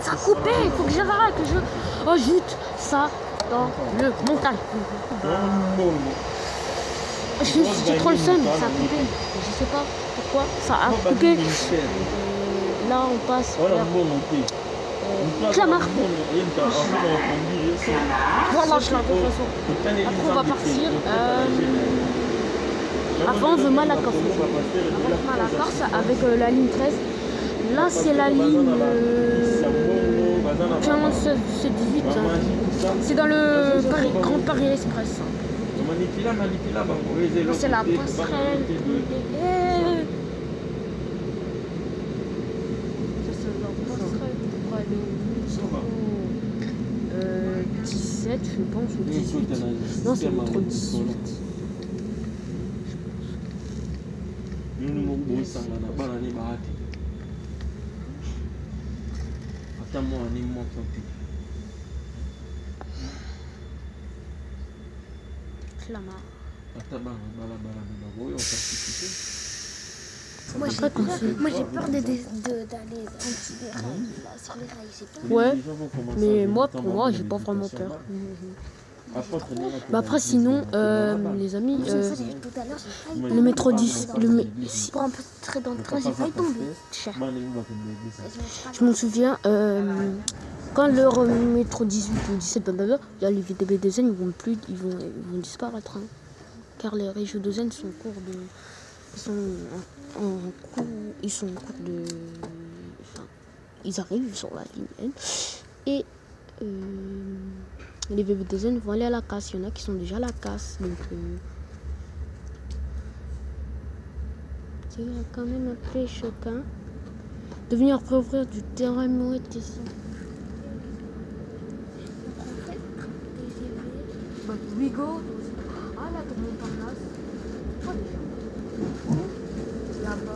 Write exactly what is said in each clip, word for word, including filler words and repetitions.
ça a coupé, il faut que j'arrête, que je ajoute ça dans le montage. J'ai trop le seum, ça a coupé. Je sais pas pourquoi ça a coupé. Euh, là on passe vers euh, Clamart. Voilà, je l'ai de toute façon. Après on va partir. Euh, avant on veut Malakoff. Avant Malakoff avec euh, la ligne treize. Là c'est la ligne euh, quinze, c'est dix-huit. Hein. C'est dans le Paris, Grand Paris Express. C'est la passerelle. Euh, dix-sept, je pense, ou dix-huit. Non, c'est le métro dix-huit. Clamart. Moi j'ai peur, moi, j'ai peur de, de, de, d'aller anti des rails, là, sur les rails, j'ai peur. Ouais, mais moi pour moi j'ai pas vraiment peur. Bah après sinon euh, les amis, euh, le métro dix, le mé... pour un peu très dans le train, j'ai failli tomber. Cher. Je m'en souviens, euh, quand le métro dix-huit ou dix-sept, il y a les V T B de Zen, ils vont plus, ils vont, ils vont disparaître, hein, car les régions de Zen sont en cours de, ils sont en, en cours, ils sont en cours de, enfin, ils arrivent sur la ligne N et euh, les V T B de Zen vont aller à la casse. Il y en a qui sont déjà à la casse, donc euh, il y a quand même un peu choquant de venir préouvrir du terrain mouette ici. Bah, Bigo. Ah là, tout le monde par là. Quoi déjà? Là-bas.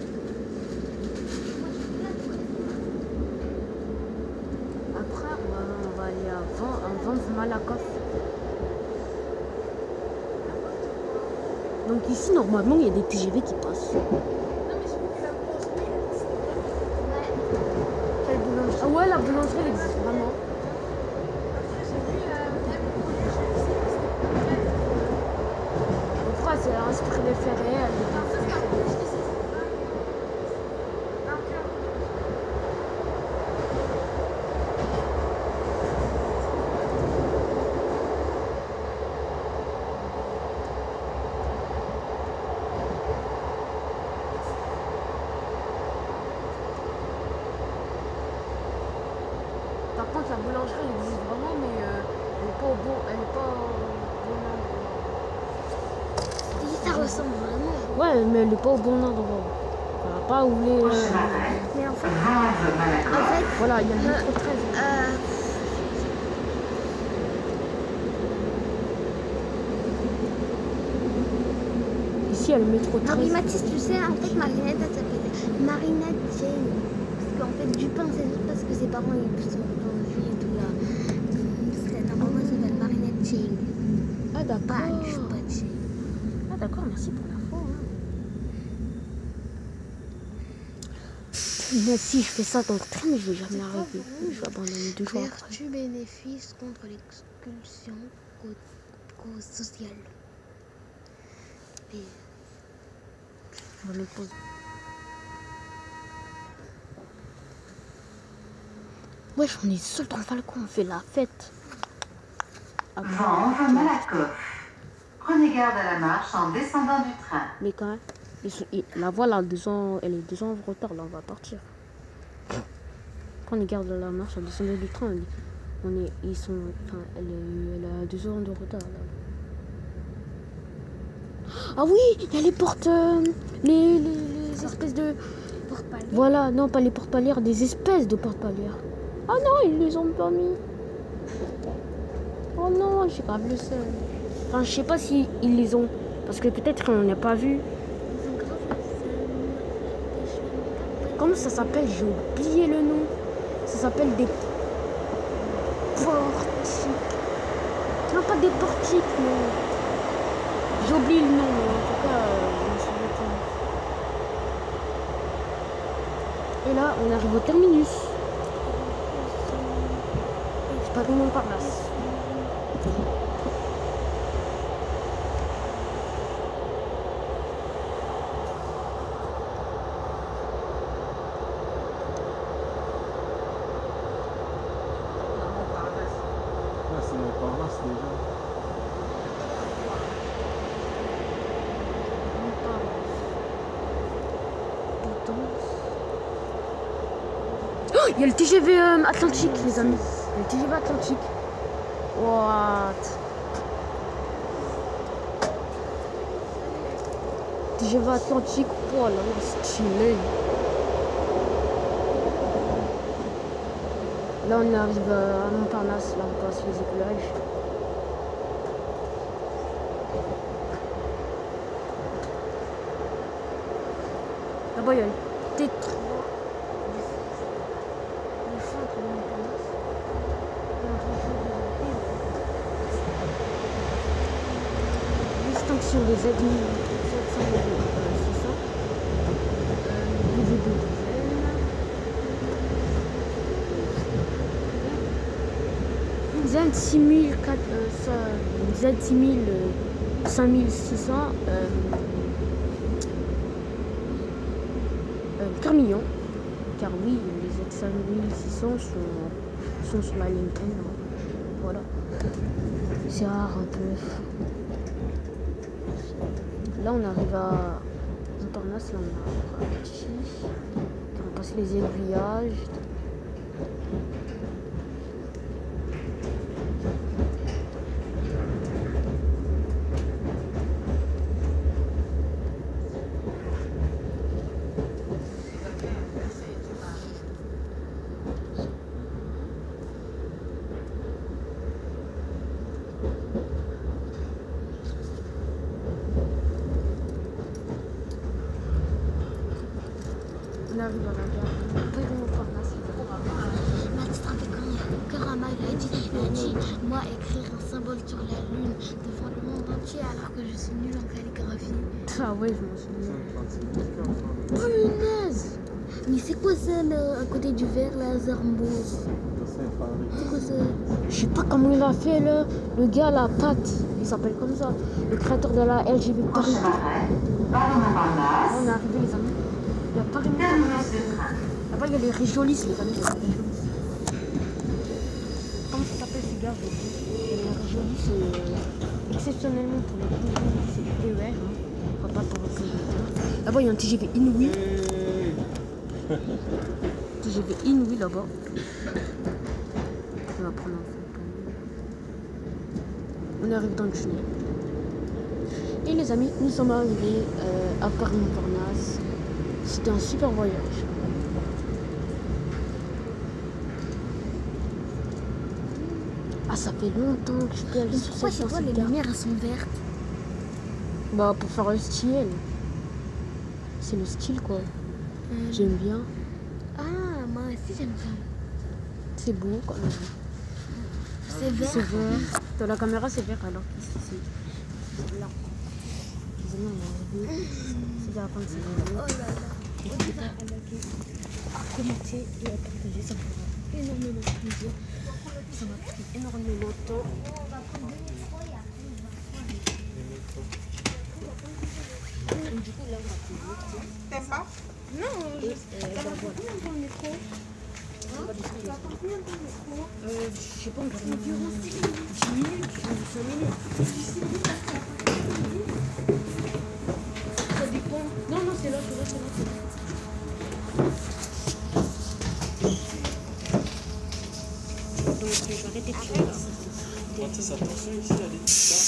Après, on va, on va aller avant, avant Malakoff. Donc ici, normalement, il y a des T G V qui passent. Ah ouais, la boulangerie, elle existe vraiment. Mon frère, c'est inspiré des ferrets. Par contre, la boulangerie elle existe vraiment, mais euh, elle n'est pas au bon, elle est pas au bon endroit. Et ça ressemble vraiment. Ouais, mais elle n'est pas au bon endroit. Voilà, pas où les. Euh... Mais en fait, en fait, voilà, il y a le métro treize. Euh, Ici, il y a le métro treize. Marie Mathis, tu sais, en fait, Marinette, elle s'appelle Marinette Jane. Parce qu'en fait, Dupin, c'est juste parce que ses parents ils sont en vie et tout là. Parce que ta maman s'appelle Marinette Jane. Ah, d'accord. Pas, pas Jane. Ah, d'accord, merci pour l'info. Hein. Mais si je fais ça dans le train, je vais jamais arriver. Je vais abandonner deux jours après. Vertu bénéfice contre l'expulsion sociale. Et... Je vais me poser. Wesh, on est seul dans le Falcon, on fait la fête. Vanves Malakoff. Prenez garde à la marche en descendant du train. Mais quand même, ils sont, ils, la voie là, deux ans, elle est deux ans en retard, là on va partir. Prenez garde à la marche en descendant du train, on est, ils sont, enfin, elle, est, elle a deux ans de retard là. Ah oui, il y a les portes, euh, les, les, les espèces de porte-paliers. Voilà, non pas les porte-palières, des espèces de porte-palières. Oh non, ils les ont pas mis. Oh non, j'ai grave le seul. Enfin, je sais pas si ils les ont, parce que peut-être qu'on n'a pas vu. Comment ça s'appelle? J'ai oublié le nom. Ça s'appelle des portiques. Non, pas des portiques, mais j'ai oublié le nom. En tout cas, euh, je me souviens pas. Et là, on arrive au terminus. Paris-Montparnasse. Là, c'est Montparnasse déjà. Oh, il y a le T G V euh, Atlantique, les amis. Il y a le T G V Atlantique. What? T G V Atlantique, oh là là, stylé. Là, on arrive à Montparnasse, là, on passe les éclairages. Là-bas, il y a le T trois. Le centre de Montparnasse. L'extinction des Z mille sept cents et six cents. Euh, les V deux Z six mille, Z six mille, cinq mille six cents, euh, euh, cœur million, car oui, les Z cinq mille six cents sont, sont sur la ligne N, hein. Voilà, c'est rare un peu. Là on arrive à Montparnasse, là on a ici, on va passer les aiguillages. On arrive à la gare. Pas de Montparnasse. Mathis, tu te rappelles quand Karama il a dit, il a dit, moi écrire un symbole sur la lune devant le monde entier alors que je suis nulle en calligraphie. Ah ouais, je m'en souviens. Punaise! Mais c'est quoi ça là, à côté du verre là, Zarmbos? C'est quoi ça? Je sais pas comment il a fait le, le gars, la patte. Il s'appelle comme ça. Le créateur de la L G B T. Prochain arrêt, Paris-Montparnasse. On est arrivé, les amis. Il y a Paris Montparnasse. Là-bas, il y a les Régiolis, les amis. Les Régiolis. Comment ça s'appelle ces gars? Les Régiolis, c'est euh, exceptionnellement pour les T G V, c'est T E R. Hein. Enfin, pas pour le T G V. Là-bas, il y a un T G V Inouï. T G V Inouï là-bas. On va prendre un peu. On arrive dans le tunnel. Et les amis, nous sommes arrivés euh, à Paris-Montparnasse. C'était un super voyage. Ah, ça fait longtemps que je peux aller sur Pourquoi cette chez toi les gare. lumières elles sont vertes? Bah, pour faire le style. C'est le style, quoi. Euh, J'aime bien. Ah, moi aussi j'aime bien. C'est beau, quand même. C'est vert. C'est vert. Dans la caméra, c'est vert, alors qu'ici, c'est blanc. Les amis, on est arrivé. C'est la fin de cette vidéo. Oh là là. N'hésitez pas à liker, à commenter et à partager. Ça me fera énormément plaisir. Ça m'a pris énormément de temps. Et du coup, là, on va prendre le T'aimes pas? Non, Et euh, bah, voilà. dans le métro. On va discuter. Tu vas pas combien dans le métro? Euh, je sais pas, on va dire dix minutes, cinq minutes. Ça dépend. Non, non, c'est là, c'est là, c'est là. c'est là. Donc, je vais arrêter de filmer là. Attention ici, il y a des petits